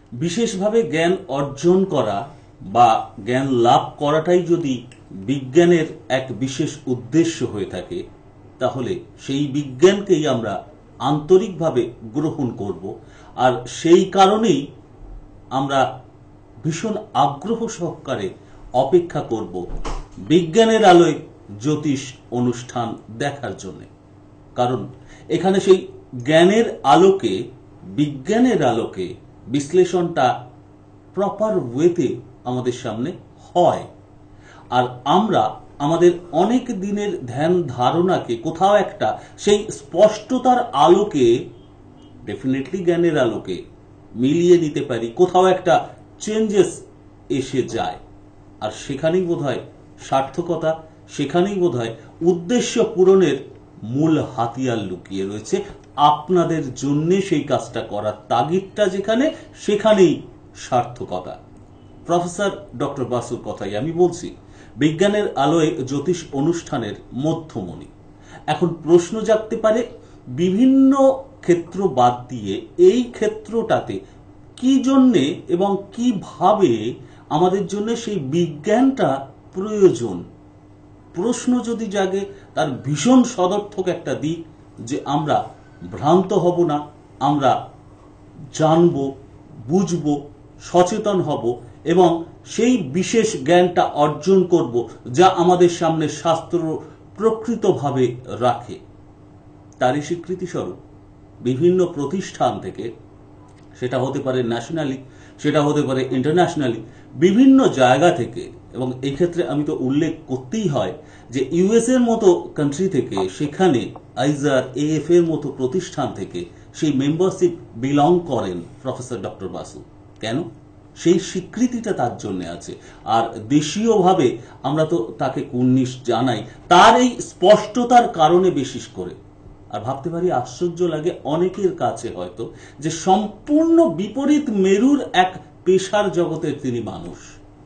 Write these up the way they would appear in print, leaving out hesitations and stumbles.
বিশেষভাবে জ্ঞান অর্জন করা বা জ্ঞান লাভ করাটাই যদি বিজ্ঞানের এক বিশেষ উদ্দেশ্য হয়ে থাকে, তাহলে সেই বিজ্ঞানকেই আমরা আন্তরিকভাবে গ্রহণ করব। আর সেই কারণেই আমরা ভীষণ আগ্রহ সহকারে অপেক্ষা করব বিজ্ঞানের আলোয় জ্যোতিষ অনুষ্ঠান দেখার জন্য। কারণ এখানে সেই জ্ঞানের আলোকে, বিজ্ঞানের আলোকে বিশ্লেষণটা প্রপার ওয়েতে আমাদের সামনে হয়। আর আমরা আমাদের অনেক দিনের ধ্যান ধারণাকে কোথাও একটা সেই স্পষ্টতার আলোকে, ডেফিনেটলি জ্ঞানের আলোকে মিলিয়ে নিতে পারি, কোথাও একটা চেঞ্জেস এসে যায়। আর সেখানেই বোধহয় সার্থকতা, সেখানেই বোধহয় উদ্দেশ্য পূরণের মূল হাতিয়ার লুকিয়ে রয়েছে। আপনাদের জন্য সেই কাজটা করার তাগিদটা যেখানে, সেখানেই সার্থকতা। প্রফেসর ডক্টর বাসুর কথাই আমি বলছি, বিজ্ঞানের আলোয় জ্যোতিষ অনুষ্ঠানের মধ্যমণি। এখন প্রশ্ন জাগতে পারে, বিভিন্ন ক্ষেত্র বাদ দিয়ে এই ক্ষেত্রটাতে কি জন্যে এবং কিভাবে আমাদের জন্য সেই বিজ্ঞানটা প্রয়োজন। প্রশ্ন যদি জাগে, তার ভীষণ সদর্থক একটা দিক যে আমরা ভ্রান্ত হব না, আমরা জানব, বুঝব, সচেতন হব এবং সেই বিশেষ জ্ঞানটা অর্জন করব যা আমাদের সামনে শাস্ত্র প্রকৃতভাবে রাখে। তারই স্বীকৃতিস্বরূপ বিভিন্ন প্রতিষ্ঠান থেকে, সেটা হতে পারে ন্যাশনালি, সেটা হতে পারে ইন্টারন্যাশনালি, বিভিন্ন জায়গা থেকে, এবং এই ক্ষেত্রে আমি তো উল্লেখ করতেই হয় যে ইউএস এর মতো কান্ট্রি থেকে, সেখানে আইজার, এএফ এর মতো প্রতিষ্ঠান থেকে সেই মেম্বারশিপ বিলং করেন প্রফেসর ডক্টর বাসু। কেন? সেই স্বীকৃতিটা তার জন্য আছে। আর দেশীয়ভাবে আমরা তো তাকে কুর্নিশ জানাই তার এই স্পষ্টতার কারণে বিশেষ করে। আর ভাবতে পারি, আশ্চর্য লাগে অনেকের কাছে হয়তো, যে সম্পূর্ণ বিপরীত মেরুর এক পেশার জগতের তিনি মানুষ।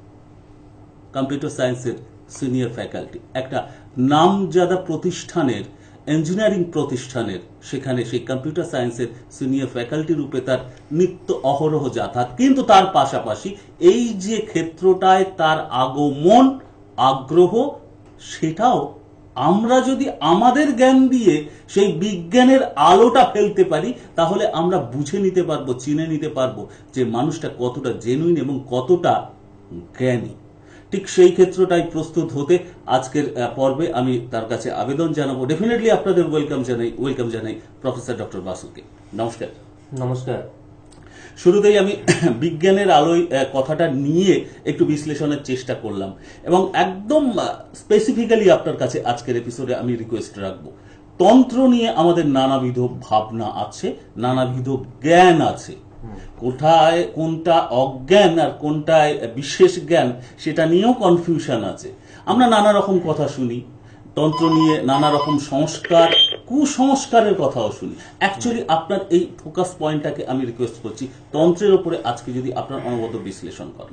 কম্পিউটার সায়েন্সের সিনিয়র ফ্যাকাল্টি, একটা নামজাদা প্রতিষ্ঠানের, ইঞ্জিনিয়ারিং প্রতিষ্ঠানের, সেখানে সেই কম্পিউটার সায়েন্সের সিনিয়র ফ্যাকাল্টি রূপে তার নিত্য অহরহ যাতায়াত। কিন্তু তার পাশাপাশি এই যে ক্ষেত্রটায় তার আগমন, আগ্রহ, সেটাও আমরা যদি আমাদের জ্ঞান দিয়ে সেই বিজ্ঞানের আলোটা ফেলতে পারি, তাহলে আমরা বুঝে নিতে পারবো, চিনে নিতে পারবো যে মানুষটা কতটা জেনুইন এবং কতটা জ্ঞানী। ঠিক সেই ক্ষেত্রটাই প্রস্তুত হতে আজকের পর্বে আমি তার কাছে আবেদন জানাবো। ডেফিনেটলি আপনাদের ওয়েলকাম জানাই প্রফেসর ডক্টর বাসুকে। নমস্কার। নমস্কার। শুরুতেই আমি বিজ্ঞানের আলোয় কথাটা নিয়ে একটু বিশ্লেষণের চেষ্টা করলাম, এবং একদম স্পেসিফিক্যালি আপনার কাছে আজকের এপিসোডে আমি রিকোয়েস্ট রাখবো। তন্ত্র নিয়ে আমাদের নানাবিধ ভাবনা আছে, নানাবিধ জ্ঞান আছে। কোথায় কোনটা অজ্ঞান আর কোনটায় বিশেষ জ্ঞান, সেটা নিয়েও কনফিউশন আছে। আমরা নানা রকম কথা শুনি তন্ত্র নিয়ে, নানা রকম সংস্কার, কুসংস্কারের কথাও শুনি। অ্যাকচুয়ালি আপনার এই ফোকাস পয়েন্টটাকে আমি রিকোয়েস্ট করছি, তন্ত্রের উপরে আজকে যদি আপনার অনবদ্য বিশ্লেষণ করেন।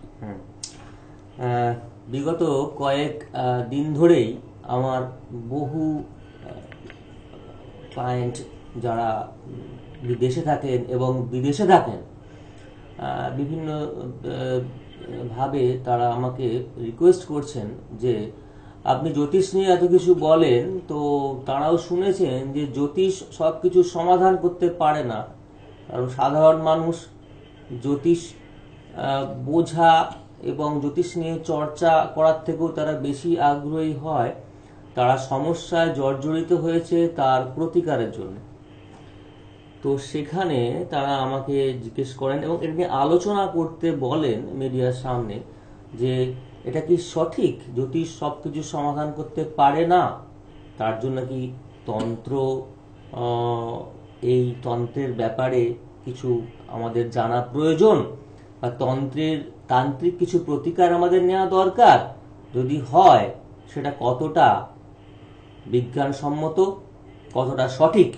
বিগত কয়েক দিন ধরেই আমার বহু ক্লায়েন্ট যারা বিদেশে থাকেন এবং বিদেশে থাকেন, বিভিন্ন ভাবে তারা আমাকে রিকোয়েস্ট করছেন যে আপনি জ্যোতিষ নিয়ে এত কিছু বলেন, তো তারাও শুনেছেন যে জ্যোতিষ সব কিছু সমাধান করতে পারে না। কারণ সাধারণ মানুষ জ্যোতিষ বোঝা এবং জ্যোতিষ নিয়ে চর্চা করার থেকেও তারা বেশি আগ্রহী হয় তারা সমস্যায় জর্জরিত হয়েছে তার প্রতিকারের জন্য। তো সেখানে তারা আমাকে জিজ্ঞেস করেন এবং এটা নিয়ে আলোচনা করতে বলেন মিডিয়ার সামনে, যে এটা কি সঠিক, জ্যোতিষ সব কিছু সমাধান করতে পারে না, তার জন্য কি তন্ত্র, এই তন্ত্রের ব্যাপারে কিছু আমাদের জানা প্রয়োজন, বা তান্ত্রিক কিছু প্রতিকার আমাদের নেওয়া দরকার, যদি হয় সেটা কতটা বিজ্ঞানসম্মত, কতটা সঠিক।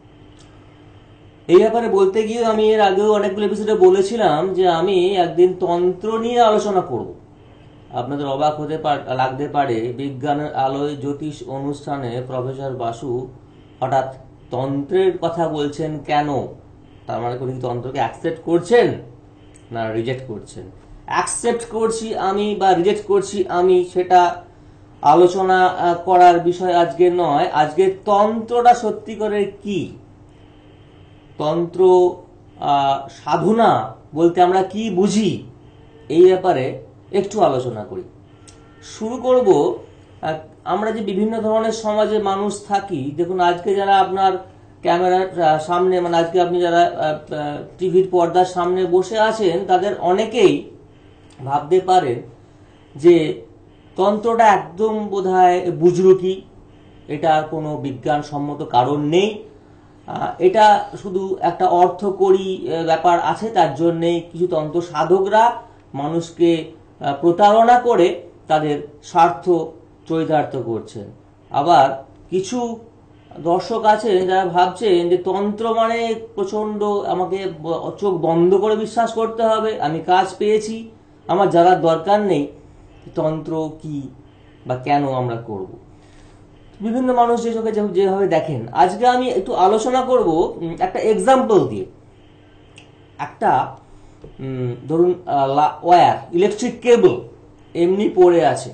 এই ব্যাপারে বলতে গিয়ে আমি এর আগেও অনেকগুলো এপিসোডে বলেছিলাম যে আমি একদিন তন্ত্র নিয়ে আলোচনা করব। আপনাদের অবাক লাগতে পারে, বিজ্ঞানের আলোয় জ্যোতিষ অনুষ্ঠানে প্রফেসর বাসু হঠাৎ তন্ত্রের কথা বলছেন কেন? তার মানে উনি তন্ত্রকে অ্যাকসেপ্ট করছেন? না রিজেক্ট করছেন। অ্যাকসেপ্ট করছি আমি বা রিজেক্ট করছি আমি, সেটা আলোচনা করার বিষয় আজকে নয়। আজকে তন্ত্রটা সত্যি করে কি, তন্ত্র সাধনা বলতে আমরা কি বুঝি, এই ব্যাপারে একটু আলোচনা করি। শুরু করব, আমরা যে বিভিন্ন ধরনের সমাজে মানুষ থাকি, দেখুন আজকে যারা আপনার ক্যামেরার সামনে, মানে আজকে আপনি যারা টিভির পর্দার সামনে বসে আছেন, তাদের অনেকেই ভাবতে পারেন যে তন্ত্রটা একদম বোধহয় বুজরুকি, এটার কোনো বিজ্ঞানসম্মত কারণ নেই, এটা শুধু একটা অর্থকরী ব্যাপার আছে, তার জন্যে কিছু তন্ত্র সাধকরা মানুষকে প্রতারণা করে তাদের স্বার্থ চরিতার্থ করছেন। আবার কিছু দর্শক আছেন যারা ভাবছেন যে তন্ত্র মানে প্রচন্ড আমাকে চোখ বন্ধ করে বিশ্বাস করতে হবে, আমি কাজ পেয়েছি, আমার জানার দরকার নেই তন্ত্র কি বা কেন আমরা করব। বিভিন্ন মানুষ যে চোখে যেভাবে দেখেন। আজকে আমি একটু আলোচনা করব একটা এক্সাম্পল দিয়ে। একটা ধরুন ওয়্যার, ইলেকট্রিক কেবল এমনি পড়ে আছে,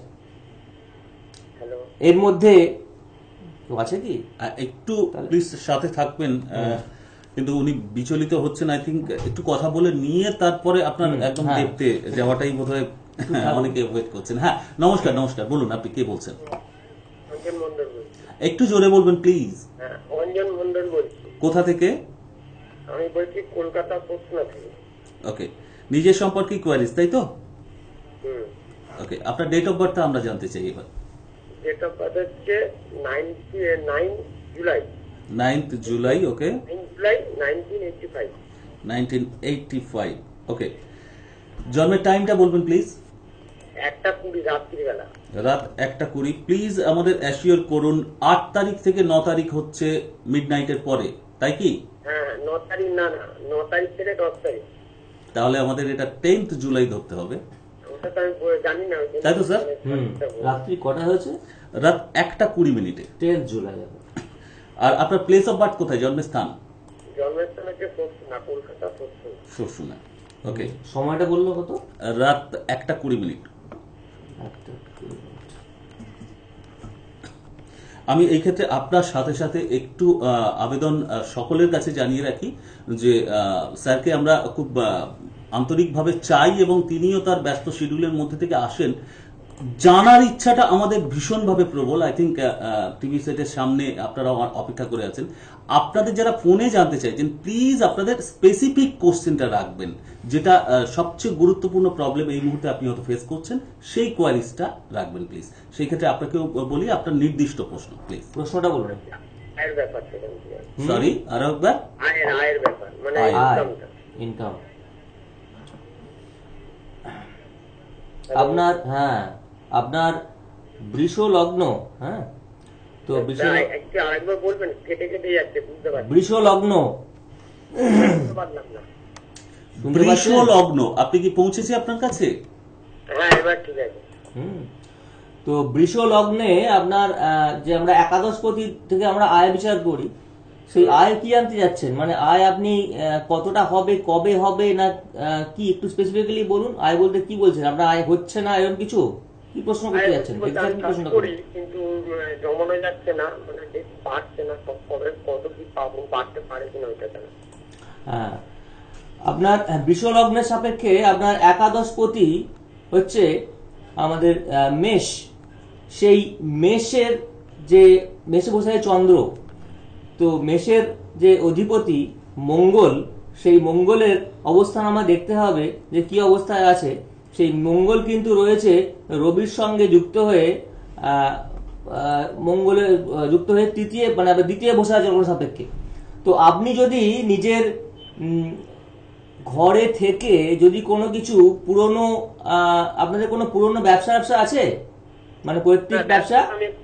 এর মধ্যে আছে কি, একটু প্লিজ সাথে থাকবেন, কিন্তু উনি বিচলিত হচ্ছেন। আই থিঙ্ক একটু কথা বলে নিয়ে তারপরে আপনার একদম দেখতে যাওয়াটাই বোধহয় অনেকে ওয়েট করছেন। হ্যাঁ, নমস্কার নমস্কার, বলুন আপনি কে বলছেন? একটু জোরে বলবেন প্লিজ। অঞ্জন মন্ডল বলছি। কোথা থেকে? আমি বলছি কলকাতা পশ্চিমা থেকে। ওকে, নিজের সম্পর্কে কোয়ারিজ, তাই তো? ওকে, আপনার ডেট অফ বার্থটা আমরা জানতে চাই এবার। ডেট অফ বার্থ হচ্ছে 9 জুলাই। 9th জুলাই, ওকে। 9 জুলাই 1985। 1985, ওকে। জন্মের টাইমটা বলবেন প্লিজ। 1:20 রাত্রিবেলা। রাত 1:20। প্লিজ আমাদের অ্যাসিওর করুন 8 তারিখ থেকে 9 তারিখ হচ্ছে মিডনাইটের পরে, তাই কি? হ্যাঁ, 9 তারিখ না, 9 তারিখ থেকে 10 তারিখ। তাহলে আমাদের এটা 10th জুলাই ধরতে হবে, ওটা তো আমি জানি না, তাই তো স্যার? রাত্রি কটা হয়েছে? রাত 1:20। 10 জুলাই। আর আপনার প্লেস অফ বার্থ কোথায়, জন্মের স্থান? জন্মের স্থান হচ্ছে না, কলকাতা শ্বশুনা। ওকে, সময়টা বললো কত? রাত 1:20। আমি এই ক্ষেত্রে আপনার সাথে সাথে একটু আবেদন সকলের কাছে জানিয়ে রাখি যে স্যারকে আমরা খুব আন্তরিকভাবে চাই এবং তিনিও তার ব্যস্ত শিডিউলের মধ্যে থেকে আসেন। জানার ইচ্ছাটা আমাদের ভীষণভাবে প্রবল। আই থিঙ্ক টিভি সেটের সামনে আপনারা অপেক্ষা করে আছেন। আপনাদের যারা ফোনে জানতে চাইছেন, প্লিজ আপনাদের স্পেসিফিক কোশ্চেনটা রাখবেন, যেটা সবচেয়ে গুরুত্বপূর্ণ প্রবলেম এই মুহূর্তে আপনি হয়তো ফেস করছেন, সেই কোয়ারিজটা রাখবেন প্লিজ। সেই ক্ষেত্রে আপনাকেও বলি আপনার নির্দিষ্ট প্রশ্ন প্লিজ। প্রশ্নটা বলবেন। আয়ের ব্যাপার। সরি, আরো একবার। আয়ের ব্যাপার, মানে ইনকাম। আপনার, হ্যাঁ, আপনার বৃষ লগ্ন। হ্যাঁ, তো আরেকবার বলবেন, কেটে কেটে যাচ্ছে, বুঝতে পারছি। বৃষ লগ্ন, বৃষ লগ্ন, আপনি কি পৌঁছেছে আপনার কাছে? হ্যাঁ, এবার ঠিক আছে। তো বৃষ লগ্নে আপনার যে আমরা একাদশপতি থেকে আমরা আয় বিচার করি, সেই আয় কি আনতে যাচ্ছেন, মানে আয় আপনি কতটা হবে, কবে হবে, না কি একটু স্পেসিফিক্যালি বলুন। আয় বলতে কি বলছেন? আপনার আয় হচ্ছে না এরকম কিছু কি প্রশ্ন করতে যাচ্ছেন? কিন্তু জমানো যাচ্ছে না, মানে বাড়ছে না, কবে কত কি পাবো, বাড়তে পারে কিনা ওইটা জানা। হ্যাঁ, আপনার বৃষ লগ্নের সাপেক্ষে আপনার একাদশপতি হচ্ছে আমাদের মেষ। সেই মেষের যে মেষে বসে চন্দ্র, তো মেষের যে অধিপতি মঙ্গল, সেই মঙ্গলের অবস্থান আমরা দেখতে হবে যে কি অবস্থায় আছে। সেই মঙ্গল কিন্তু রয়েছে রবির সঙ্গে যুক্ত হয়ে, মঙ্গলের যুক্ত হয়ে তৃতীয়, মানে দ্বিতীয় বসে আছে ওর সাপেক্ষে। তো আপনি যদি নিজের ঘরে থেকে যদি কোনো কিছু পুরনো, আপনাদের কোনো পুরনো ব্যবসা আছে, মানে পৈতৃক ব্যবসা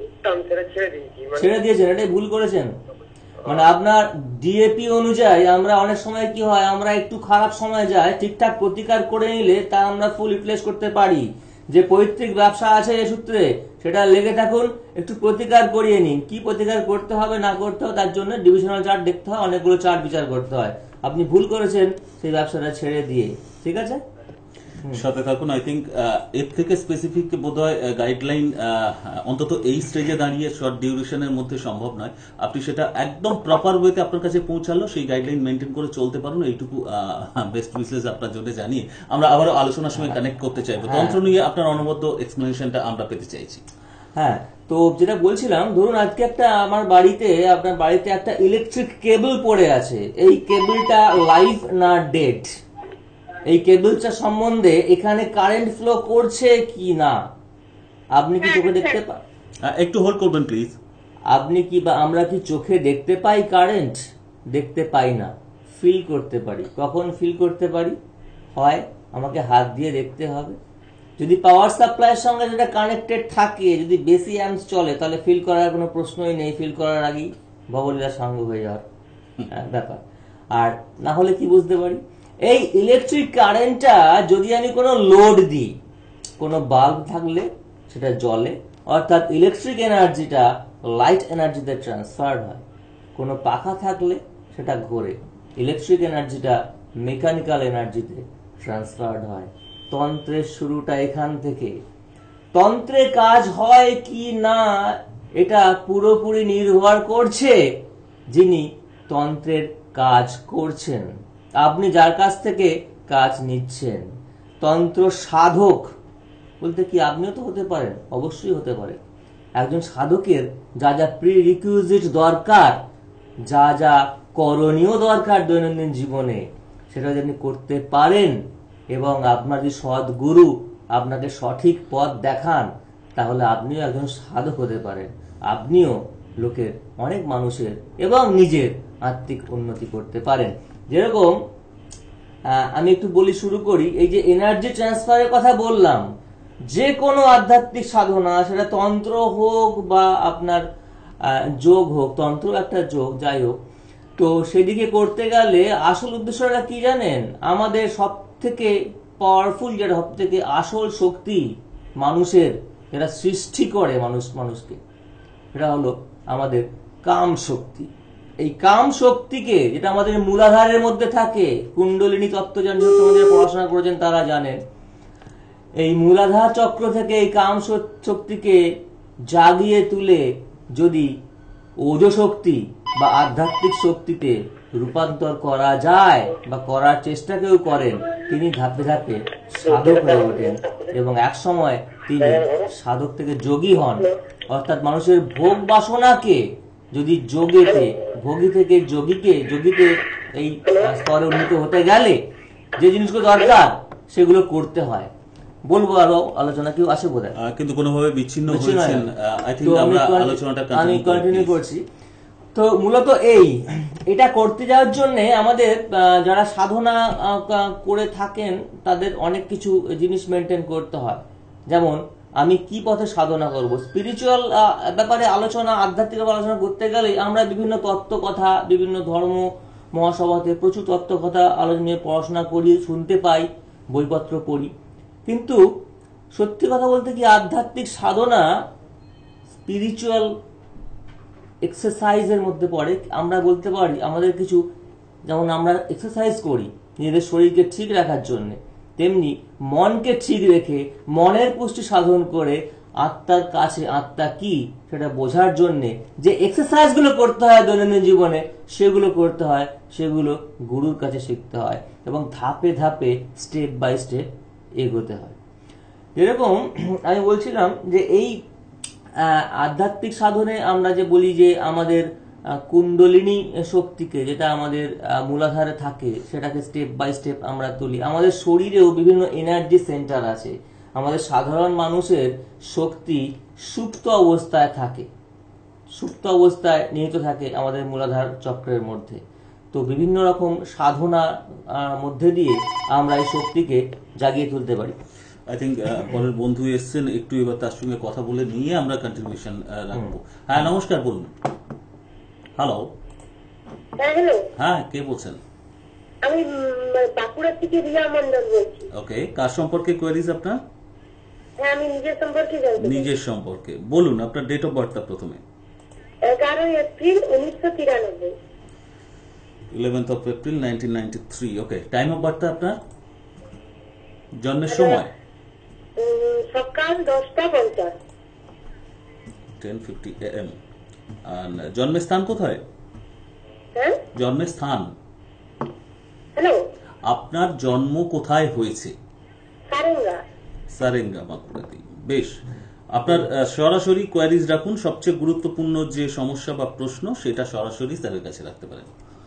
ছেড়ে দিয়েছেন, এটাই ভুল করেছেন। মানে আপনার ডিএপি অনুযায়ী আমরা অনেক সময় কি হয়, আমরা একটু খারাপ সময় যায়, ঠিকঠাক প্রতিকার করে নিলে তা আমরা ফুল ইউটিলাইজ করতে পারি। যে পৈতৃক ব্যবসা আছে এ সূত্রে, সেটা লেগে থাকুন, একটু প্রতিকার করিয়ে নিন। কি প্রতিকার করতে হবে না করতে হবে তার জন্য ডিভিশনাল চার্ট দেখতে হয়, অনেকগুলো চার্ট বিচার করতে হয়। আপনি ভুল করেছেন সেই ব্যবসাটা ছেড়ে দিয়ে, ঠিক আছে? সাথে থাকুন। আই থিঙ্ক এর থেকে স্পেসিফিক বোধহয় গাইডলাইন অন্তত এই স্টেজে দাঁড়িয়ে শর্ট ডিউরেশনের মধ্যে সম্ভব নয়। আপনি সেটা একদম প্রপার ওয়েতে আপনার কাছে পৌঁছালো, সেই গাইডলাইন মেনটেন করে চলতে পারুন, এইটুকু বেস্ট উইশেস আপনার জন্য জানিয়ে আমরা আবারও আলোচনার সময় কানেক্ট করতে চাইবো। তন্ত্র নিয়ে আপনার অনবদ্য এক্সপ্লেনেশনটা আমরা পেতে চাইছি। হ্যাঁ, তো যেটা বলছিলাম, ধরুন আজকে আপনার বাড়িতে একটা ইলেকট্রিক কেবল পড়ে আছে। এই কেবলটা লাইভ না ডেড, এই কেবলটা সম্বন্ধে এখানে কারেন্ট ফ্লো করছে কি না আপনি কি চোখে দেখতে পান? একটু হোল্ড করবেন প্লিজ। আপনি কি বা আমরা কি চোখে দেখতে পাই কারেন্ট? দেখতে পাই না, ফিল করতে পারি। কখন ফিল করতে পারি? হয় আমাকে হাত দিয়ে দেখতে হবে, যদি পাওয়ার সাপ্লাইয়ের সঙ্গে যেটা কানেক্টেড থাকে, যদি বেশি অ্যাম্পস চলে, তাহলে ফিল করার কোনো প্রশ্নই নেই, ফিল করার আগেই ভবলীলা সঙ্গ হয়ে যাওয়ার ব্যাপার। আর না হলে কি বুঝতে পারি? এই ইলেকট্রিক কারেন্টটা যদি আমি কোনো লোড দিই, কোনো বাল্ব থাকলে সেটা জ্বলে, অর্থাৎ ইলেকট্রিক এনার্জিটা লাইট এনার্জিতে ট্রান্সফার হয়। কোনো পাখা থাকলে সেটা ঘোরে, ইলেকট্রিক এনার্জিটা মেকানিক্যাল এনার্জিতে ট্রান্সফার্ড হয়। তন্ত্রের শুরুটা এখান থেকে। তন্ত্রে কাজ হয় কি না এটা পুরোপুরি নির্ভর করছে যিনি তন্ত্রের কাজ করছেন, আপনি যার কাছ থেকে কাজ নিচ্ছেন। তন্ত্র সাধক বলতে কি আপনিও তো হতে পারেন, অবশ্যই হতে পারে। একজন সাধকের যা যা প্রিরিকুইজিট দরকার, যা যা করণীয় দরকার দৈনন্দিন জীবনে, সেটা যদি আপনি করতে পারেন এবং আপনার যে সদ্গুরু আপনাকে সঠিক পথ দেখান, তাহলে আপনিও একজন সাধক হতে পারেন। আপনিও লোকের, অনেক মানুষের এবং নিজের আত্মিক উন্নতি করতে পারেন। যেরকম আমি একটু বলি, শুরু করি। এই যে এনার্জি ট্রান্সফারের কথা বললাম, যে কোনো আধ্যাত্মিক সাধনা, সেটা তন্ত্র হোক বা আপনার যোগ হোক, তন্ত্র একটা যোগ, যাই হোক, তো সেদিকে করতে গেলে আসল উদ্দেশ্যটা কি জানেন? আমাদের সব থেকে পাওয়ারফুল, যেটা সব থেকে আসল শক্তি মানুষের, যেটা সৃষ্টি করে মানুষকে, সেটা হলো আমাদের কাম শক্তি। এই কাম শক্তিকে, যেটা আমাদের মূলাধারের মধ্যে থাকে, কুণ্ডলিনী তত্ত্বজ্ঞান তোমাদের পড়াশোনা করেছেন তারা জানেন, এই মূলাধার চক্র থেকে এই কাম শক্তিকে জাগিয়ে তুলে যদি ওজশক্তি বা আধ্যাত্মিক শক্তিতে রূপান্তর করা যায় বা করার চেষ্টা কেউ করেন, তিনি ধাপে ধাপে সাধক হয়ে ওঠেন এবং এক সময় তিনি সাধক থেকে যোগী হন। অর্থাৎ মানুষের ভোগ বাসনাকে যদি যোগেতে, ভোগী থেকে যোগীতে এই স্তরে উন্নীত হতে গেলে যে জিনিসগুলো দরকার সেগুলো করতে হয়। বলবো আরো আলোচনা, কেউ আসে বোধ হয়, কিন্তু কোনোভাবে বিচ্ছিন্ন হয়েছেন। আমি কন্টিনিউ করছি। তো মূলত এটা করতে যাওয়ার জন্য আমাদের যারা সাধনা করে থাকেন তাদের অনেক কিছু জিনিস মেনটেন করতে হয়। যেমন আমি কি পথে সাধনা করব, স্পিরিচুয়াল ব্যাপারে আলোচনা, আধ্যাত্মিক আলোচনা করতে গেলে আমরা বিভিন্ন তত্ত্ব কথা, বিভিন্ন ধর্ম মহাসভাতে প্রচুর তত্ত্ব কথা আলোচনা নিয়ে পড়াশোনা করি, শুনতে পাই, বইপত্র পড়ি। কিন্তু সত্যি কথা বলতে কি, আধ্যাত্মিক সাধনা স্পিরিচুয়াল এক্সারসাইজের মধ্যে পড়ে। আমরা বলতে পারি আমাদের কিছু, যেমন আমরা এক্সারসাইজ করি নিজেদের শরীরকে ঠিক রাখার জন্য, তেমনি মনকে ঠিক রেখে মনের পুষ্টি সাধন করে আত্মার কাছে আত্মা কি সেটা বোঝার জন্য যে এক্সারসাইজগুলো করতে হয় দৈনন্দিন জীবনে, সেগুলো করতে হয়, সেগুলো গুরুর কাছে শিখতে হয় এবং ধাপে ধাপে স্টেপ বাই স্টেপ এগোতে হয়। যেরকম আমি বলছিলাম যে এই আধ্যাত্মিক সাধনে আমরা যে বলি যে আমাদের কুণ্ডলিনী শক্তিকে, যেটা আমাদের মূলাধারে থাকে, সেটাকে স্টেপ বাই স্টেপ আমরা তুলি। আমাদের শরীরেও বিভিন্ন এনার্জি সেন্টার আছে। আমাদের সাধারণ মানুষের শক্তি সুপ্ত অবস্থায় থাকে, সুপ্ত অবস্থায় নিহিত থাকে আমাদের মূলাধার চক্রের মধ্যে। তো বিভিন্ন রকম সাধনার মধ্যে দিয়ে আমরা এই শক্তিকে জাগিয়ে তুলতে পারি। আই থিঙ্ক পরের বন্ধু এসছেন, একটু এবার তার সঙ্গে কথা বলে নিয়ে আমরা কন্টিনিউশন রাখবো। হ্যাঁ, নমস্কার, বলুন। হ্যালো। হ্যালো। হ্যাঁ, কে বলছেন? আমি বাঁকুড়া থেকে রিয়া মন্ডল বলছি। ওকে, কার সম্পর্কে কোয়েরিজ আপনার? হ্যাঁ, আমি নিজের সম্পর্কে জানতে চাই। নিজের সম্পর্কে বলুন, আপনার ডেট অফ বার্থটা প্রথমে। 11 এপ্রিল 1993। 11th of April 1993. Okay, time of birth আপনার, জন্মের সময় সকাল 10:50 10:50 AM। আর জন্মের স্থান কোথায়? হ্যাঁ জন্মের স্থান, হ্যালো আপনার জন্ম কোথায় হয়েছে? সারেঙ্গা সারেঙ্গা, বাঁকুড়াতে। বেশ, আপনার সরাসরি কোয়ারিজ রাখুন, সবচেয়ে গুরুত্বপূর্ণ যে সমস্যা বা প্রশ্ন সেটা সরাসরি স্যারের কাছে রাখতে পারেন।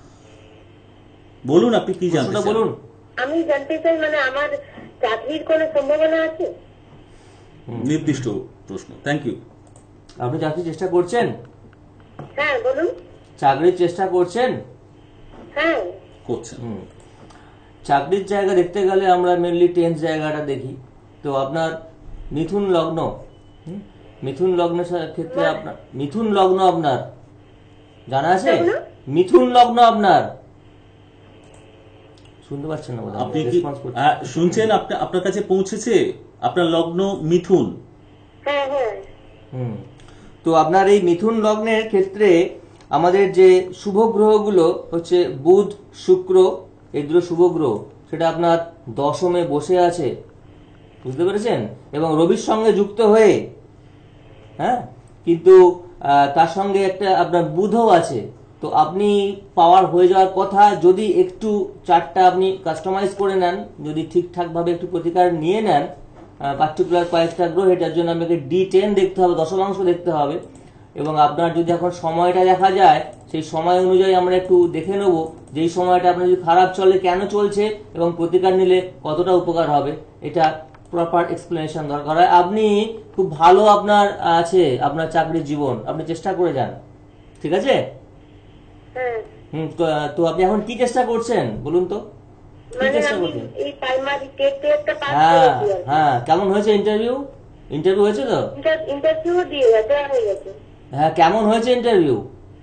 বলুন আপনি কি জানতে চান? বলুন। আমি জানতে চাই মানে আমার চাকরির কোনো সম্ভাবনা আছে? নির্দিষ্ট প্রশ্ন। Thank you. আপনি চাকরির চেষ্টা করছেন? হ্যাঁ বলুন। চাকরির চেষ্টা করছেন? হ্যাঁ করছেন। চাকরির জায়গা দেখতে গেলে আমরা মেনলি 10th জায়গাটা দেখি। তো আপনার মিথুন লগ্ন, মিথুন লগ্নের ক্ষেত্রে আপনার মিথুন লগ্ন আপনার জানা আছে? মিথুন লগ্ন আপনার শুনতে পাচ্ছেন না? আপনি কি শুনছেন? আপনার কাছে পৌঁছেছে? আপনার লগ্ন মিথুন। হ্যাঁ হ্যাঁ। তো আপনার এই মিথুন লগ্নের ক্ষেত্রে আমাদের যে শুভ গ্রহগুলো হচ্ছে বুধ, শুক্র, এই দুটো শুভ গ্রহ, সেটা আপনার দশমে বসে আছে, বুঝতে পেরেছেন? এবং রবির সঙ্গে যুক্ত হয়ে, হ্যাঁ, কিন্তু তার সঙ্গে একটা আপনার বুধও আছে। তো আপনি পাওয়ার হয়ে যাওয়ার কথা, যদি একটু চার্টটা আপনি কাস্টমাইজ করে নেন, যদি ঠিকঠাকভাবে একটু প্রতিকার নিয়ে নেন পার্টিকুলার কয়েকটা গ্রহ, এটার জন্য আপনাকে D10 দেখতে হবে, দশমাংশ দেখতে হবে। এবং আপনার যদি এখন সময়টা দেখা যায়, সেই সময় অনুযায়ী আমরা একটু দেখে নেব যেই সময়টা আপনার যদি খারাপ চলে কেন চলছে এবং প্রতিকার নিলে কতটা উপকার হবে, এটা প্রপার এক্সপ্লেনেশন দরকার হয়। আপনি খুব ভালো আপনার আছে আপনার চাকরির জীবন, আপনি চেষ্টা করে যান, ঠিক আছে? তো আপনি এখন কি চেষ্টা করছেন বলুন তো, কি চেষ্টা করছেন? হ্যাঁ হ্যাঁ, কেমন হয়েছে ইন্টারভিউ? ইন্টারভিউ হয়েছে তো? ইন্টারভিউ দিয়ে হয়ে গেছে। হ্যাঁ, কেমন হয়েছে ইন্টারভিউ?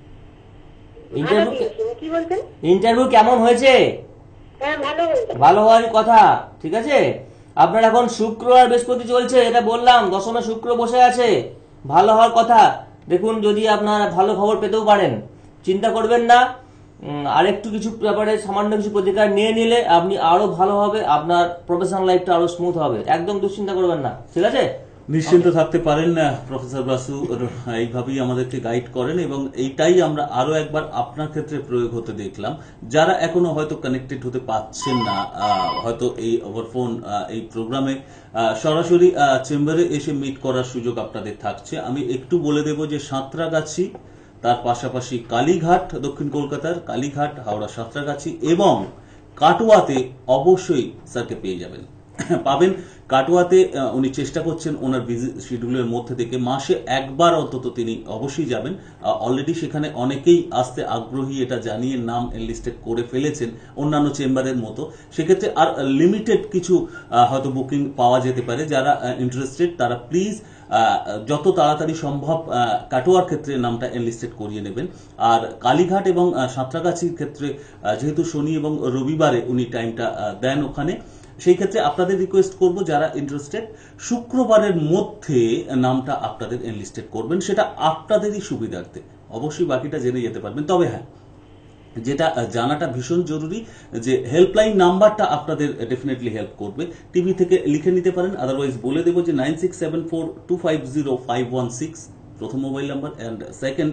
ইন্টারভিউ কেমন হয়েছে? ভালো হওয়ার কথা, ঠিক আছে। আপনার এখন শুক্র আর বৃহস্পতি চলছে, এটা বললাম, দশমে শুক্র বসে আছে, ভালো হওয়ার কথা। দেখুন, যদি আপনার ভালো খবর পেতেও পারেন, চিন্তা করবেন না। আরেকটু কিছু ব্যাপারে সামান্য কিছু প্রতিকার নিয়ে নিলে আপনি আরো ভালো হবে, আপনার প্রফেশনাল লাইফটা আরো স্মুথ হবে। একদম দুশ্চিন্তা করবেন না, ঠিক আছে? নিশ্চিন্ত থাকতে পারেন না, প্রফেসর বাসু এইভাবেই আমাদেরকে গাইড করেন এবং এইটাই আমরা আরো একবার আপনার ক্ষেত্রে প্রয়োগ হতে দেখলাম। যারা এখনো হয়তো কানেক্টেড হতে পারছেন না, হয়তো এই ওভার ফোন এই প্রোগ্রামে সরাসরি চেম্বারে এসে মিট করার সুযোগ আপনাদের থাকছে। আমি একটু বলে দেব যে সাঁতরাগাছি, তার পাশাপাশি কালীঘাট, দক্ষিণ কলকাতার কালীঘাট, হাওড়া সাঁতরাগাছি এবং কাটোয়াতে অবশ্যই স্যারকে পেয়ে যাবেন, পাবেন। কাটোয়াতে উনি চেষ্টা করছেন ওনার বিজি শিডিউলের মধ্যে থেকে মাসে একবার অন্তত তিনি অবশ্যই যাবেন। অলরেডি সেখানে অনেকেই আসতে আগ্রহী, এটা জানিয়ে নাম এনলিস্টেড করে ফেলেছেন অন্যান্য চেম্বারের মতো। সেক্ষেত্রে আর লিমিটেড কিছু হয়তো বুকিং পাওয়া যেতে পারে। যারা ইন্টারেস্টেড তারা প্লিজ যত তাড়াতাড়ি সম্ভব কাটোয়ার ক্ষেত্রে নামটা এনলিস্টেড করিয়ে নেবেন। আর কালীঘাট এবং সাঁতরাগাছির ক্ষেত্রে যেহেতু শনি এবং রবিবারে উনি টাইমটা দেন ওখানে, সেই ক্ষেত্রে আপনাদের রিকোয়েস্ট করব যারা ইন্টারেস্টেড শুক্রবারের মধ্যে নামটা আপনাদের এনলিস্টেড করবেন, সেটা আপনাদেরই সুবিধার্থে। অবশ্যই বাকিটা জেনে যেতে পারবেন। তবে হ্যাঁ, যেটা জানাটা ভীষণ জরুরি যে হেল্পলাইন নাম্বারটা আপনাদের ডেফিনেটলি হেল্প করবে। টিভি থেকে লিখে নিতে পারেন, আদারওয়াইজ বলে দেবো যে 9674250516 প্রথম মোবাইল নাম্বার, অ্যান্ড সেকেন্ড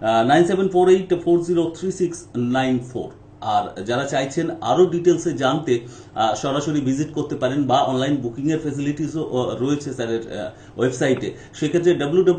9748403694। আর যারা চাইছেন আরো ডিটেলসে জানতে সরাসরি ভিজিট করতে পারেন বা অনলাইন বুকিং এর ফেসিলিটিসও রয়েছে স্যারের ওয়েবসাইটে। সেক্ষেত্রে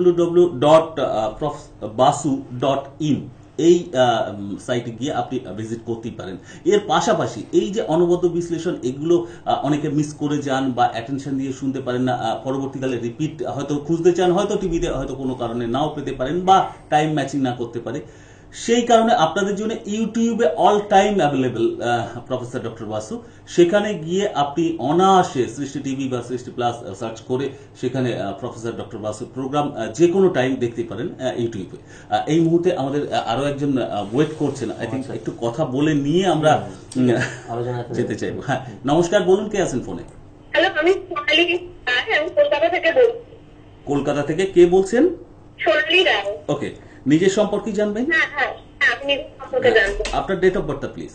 www.profbasu.in এই সাইটে গিয়ে আপনি ভিজিট করতেই পারেন। এর পাশাপাশি এই যে অনবদ্য বিশ্লেষণ, এগুলো অনেকে মিস করে যান বা অ্যাটেনশন দিয়ে শুনতে পারেন না, পরবর্তীকালে রিপিট হয়তো খুঁজতে চান, হয়তো টিভিতে হয়তো কোনো কারণে নাও পেতে পারেন বা টাইম ম্যাচিং না করতে পারে। সেই কারণে আপনাদের জন্য ইউটিউবে all time available professor doctor Basu, সেখানে গিয়ে আপনি অনায়াসে সৃষ্টি টিভি বা সৃষ্টি প্লাস সার্চ করে সেখানে প্রফেসর ডক্টর বাসুর প্রোগ্রাম যে কোনো টাইম দেখতে পারেন ইউটিউবে। এই মুহূর্তে আমাদের আরো একজন ওয়েট করছেন, আই থিঙ্ক একটু কথা বলে নিয়ে আমরা যেতে চাইবো। হ্যাঁ, নমস্কার, বলুন কে আছেন ফোনে? হ্যালো, আমি সোনালী, আমি কলকাতা থেকে বলছি। কলকাতা থেকে কে বলছেন? সোনালী রায়। ওকে, নিজের সম্পর্কে জানবেন? হ্যাঁ হ্যাঁ, আমি আপনি আপনাকে জানবো। আপনার ডেট অফ বার্থটা প্লিজ।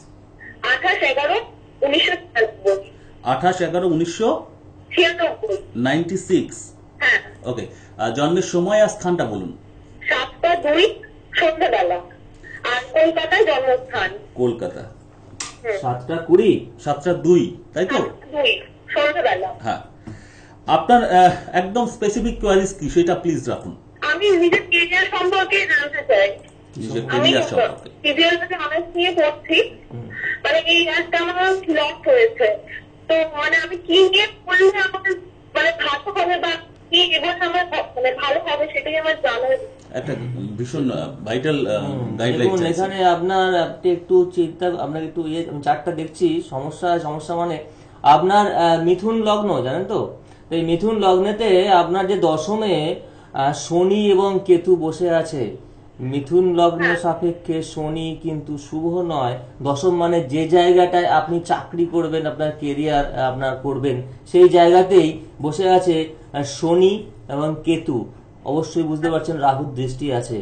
28/11/1996। 28/11/1996। হ্যাঁ। ওকে, জন্মের সময় আর স্থানটা বলুন। 7টা 2 সন্ধ্যাবেলা। আর কলকাতায় জন্মস্থান। কলকাতা। 7টা 20। 7টা 2, তাই তো? 2 সন্ধ্যাবেলা। হ্যাঁ, আপনার একদম স্পেসিফিক কোয়ারিজ কি সেটা প্লিজ রাখুন। আমি নিজের কেরিয়ার সম্পর্কে জানতে চাই। নিজের আমি কেরিয়ার সম্পর্কে। সিরিয়াল থেকে অনার্স নিয়ে পড়ছি, মানে এই একটা আমার লস হয়েছে। তো মানে আমি কি নিয়ে পড়লে আমাদের মানে ভালো হবে বা কি এবার আমার মানে ভালো হবে সেটাই আমার জানার। একটা ভীষণ ভাইটাল গাইডলাইন দেখুন, চাইছি। এখানে আপনার একটু চিন্তা, আপনার একটু চারটা দেখছি সমস্যা মানে আপনার মিথুন লগ্ন, জানেন তো? এই মিথুন লগ্নেতে আপনার যে দশমে শনি এবং কেতু বসে আছে, মিথুন লগ্ন সাপেক্ষে শনি কিন্তু শুভ নয়। দশম মানে যে জায়গাটায় আপনি চাকরি করবেন, আপনার কেরিয়ার আপনার করবেন, সেই জায়গাতেই বসে আছে শনি এবং কেতু। অবশ্যই বুঝতে পারছেন রাহুর দৃষ্টি আছে।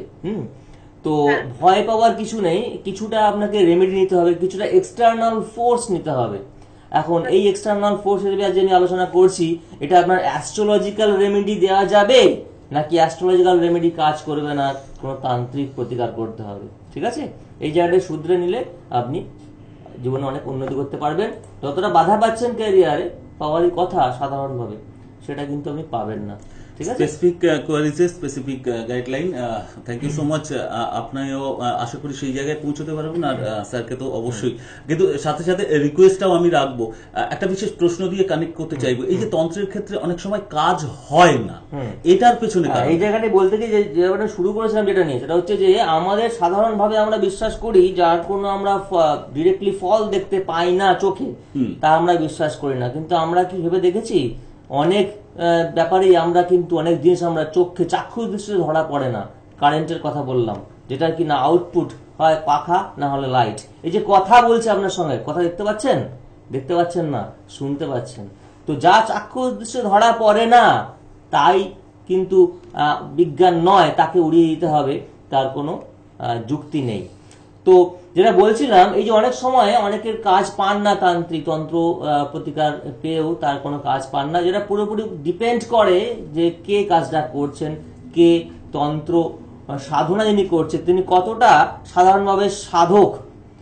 তো ভয় পাওয়ার কিছু নেই, কিছুটা আপনাকে রেমেডি নিতে হবে, কিছুটা এক্সটার্নাল ফোর্স নিতে হবে। এখন এই এক্সটার্নাল ফোর্স হিসেবে আজ আমি আলোচনা করছি, এটা আপনার অ্যাস্ট্রোলজিক্যাল রেমেডি দেওয়া যাবে নাকি অ্যাস্ট্রোলজিক্যাল রেমেডি কাজ করবে না, কোনো তান্ত্রিক প্রতিকার করতে হবে। ঠিক আছে, এই জায়গাটা শুধরে নিলে আপনি জীবনে অনেক উন্নতি করতে পারবেন। যতটা বাধা পাচ্ছেন ক্যারিয়ারে পাওয়ারই কথা সাধারণভাবে, সেটা কিন্তু আপনি পাবেন না। স্পেসিফিক কোয়ারিজে specific guideline. Thank you so much. আপনিও আশা করি সেই জায়গায় পৌঁছতে পারবেন, আর স্যারকে তো অবশ্যই। কিন্তু সাথে সাথে রিকোয়েস্টটাও আমি রাখবো, একটা বিশেষ প্রশ্ন দিয়ে কানেক্ট করতে চাইবো। এই যে তন্ত্রের ক্ষেত্রে অনেক সময় কাজ হয় না, এটার পেছনে এই জায়গাটাই বলতে কি, যে শুরু করেছিলাম যেটা নিয়ে, সেটা হচ্ছে যে আমাদের সাধারণভাবে আমরা বিশ্বাস করি যার কোনো আমরা ডিরেক্টলি ফল দেখতে পাই না চোখে, তা আমরা বিশ্বাস করি না। কিন্তু আমরা কি ভেবে দেখেছি, অনেক ব্যাপারেই আমরা কিন্তু অনেক জিনিস আমরা চোখে চাক্ষুষ দৃষ্টিতে ধরা পড়ে না। কারেন্টের কথা বললাম, যেটা কি না আউটপুট হয় পাখা না হলে লাইট। এই যে কথা বলছে আপনার সঙ্গে, কথা দেখতে পাচ্ছেন? দেখতে পাচ্ছেন না, শুনতে পাচ্ছেন। তো যা চাক্ষুষ দৃষ্টিতে ধরা পড়ে না তাই কিন্তু বিজ্ঞান নয়, তাকে উড়িয়ে দিতে হবে, তার কোনো যুক্তি নেই। তো যেটা বলছিলাম, এই যে অনেক সময় অনেকের কাজ পান না, তান্ত্রিক তন্ত্র প্রতিকার পেয়েও তার কোনো কাজ পান না, যেটা পুরোপুরি ডিপেন্ড করে যে কে কাজটা করছেন, কে তন্ত্র সাধনা যিনি করছে তিনি কতটা সাধারণভাবে সাধক।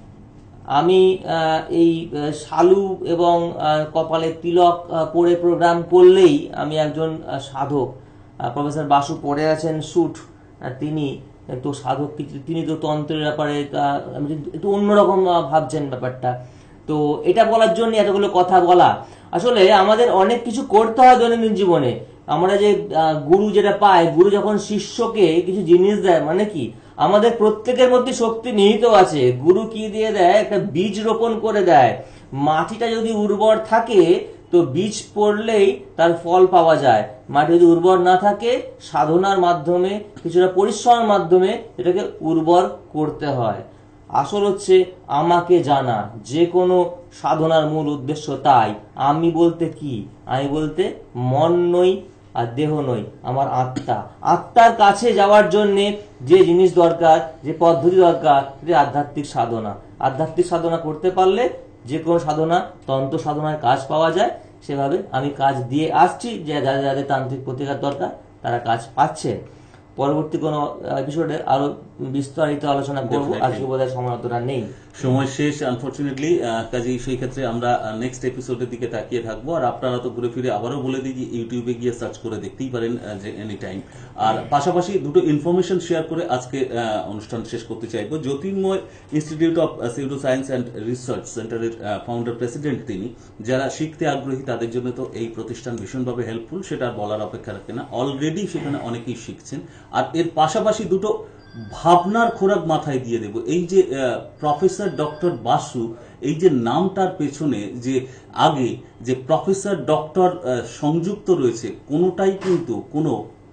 আমি এই শালু এবং কপালে তিলক পরে প্রোগ্রাম করলেই আমি একজন সাধক। প্রফেসর বাসু পড়ে আছেন স্যুট, তিনি তো সাধক, তিনি তো তন্ত্রের ব্যাপারে একটু অন্যরকম ভাবছেন ব্যাপারটা। তো এটা বলার জন্য এতগুলো কথা বলা। আসলে আমাদের অনেক কিছু করতে হয় দৈনন্দিন জীবনে। আমরা যে গুরু যেটা পাই, গুরু যখন শিষ্যকে কিছু জিনিস দেয়, মানে কি আমাদের প্রত্যেকের মধ্যে শক্তি নিহিত আছে। গুরু কি দিয়ে দেয়, একটা বীজ রোপণ করে দেয়। মাটিটা যদি উর্বর থাকে তো বীজ পড়লেই তার ফল পাওয়া যায়। মাটি যদি উর্বর না থাকে, সাধনার মাধ্যমে কিছুটা পরিশ্রমের মাধ্যমে এটাকে উর্বর করতে হয়। আসল হচ্ছে আমাকে জানা, যে কোনো সাধনার মূল উদ্দেশ্য তাই। আমি বলতে কি, আমি বলতে মন নই আর দেহ নই, আমার আত্মা। আত্মার কাছে যাওয়ার জন্যে যে জিনিস দরকার, যে পদ্ধতি দরকার, সেটি আধ্যাত্মিক সাধনা। আধ্যাত্মিক সাধনা করতে পারলে যে কোনো সাধনা, তন্ত্র সাধনায় কাজ পাওয়া যায়। সেভাবে আমি কাজ দিয়ে আসছি, যে যাদের যাদের তান্ত্রিক প্রতিকার দরকার তারা কাজ পাচ্ছে। পরবর্তী কোনো এপিসোডে আরো বিস্তারিত আলোচনা করবো, আজকে বোধহয় সময় অতটা নেই, সময় শেষ আনফরচুনেটলি। কাজেই সেই ক্ষেত্রে আমরা নেক্সট এপিসোডের দিকে তাকিয়ে থাকবো। আর আপনারা তো ঘুরে ফিরে আবারও বলে দিই যে ইউটিউবে গিয়ে সার্চ করে দেখতেই পারেন যে এনি টাইম। আর পাশাপাশি দুটো ইনফরমেশন শেয়ার করে আজকে অনুষ্ঠান শেষ করতে চাইবো। Jyotirmoy institute of pseudo science and research সেন্টারের ফাউন্ডার প্রেসিডেন্ট তিনি। যারা শিখতে আগ্রহী তাদের জন্য তো এই প্রতিষ্ঠান ভীষণভাবে হেল্পফুল, সেটা বলার অপেক্ষা রাখে না। অলরেডি সেখানে অনেকেই শিখছেন। আর এর পাশাপাশি দুটো ভাবনার খোরাক মাথায় দিয়ে দেব। এই যে প্রফেসর ডক্টর বাসু, এই যে নামটার পেছনে যে আগে যে প্রফেসর ডক্টর সংযুক্ত রয়েছে, কোনোটাই কিন্তু কোনো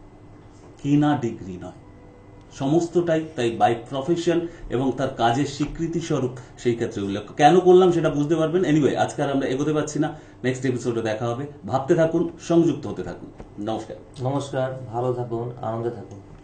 কেনা ডিগ্রি নয়, সমস্তটাই তাই বাই প্রফেশন এবং তার কাজের স্বীকৃতি স্বরূপ সেই ক্ষেত্রে উল্লেখ। কেন করলাম সেটা বুঝতে পারবেন। এনিওয়ে, আজকে আর আমরা এগোতে পারছি না, নেক্সট এপিসোডে দেখা হবে। ভাবতে থাকুন, সংযুক্ত হতে থাকুন। নমস্কার। নমস্কার, ভালো থাকুন, আনন্দে থাকুন।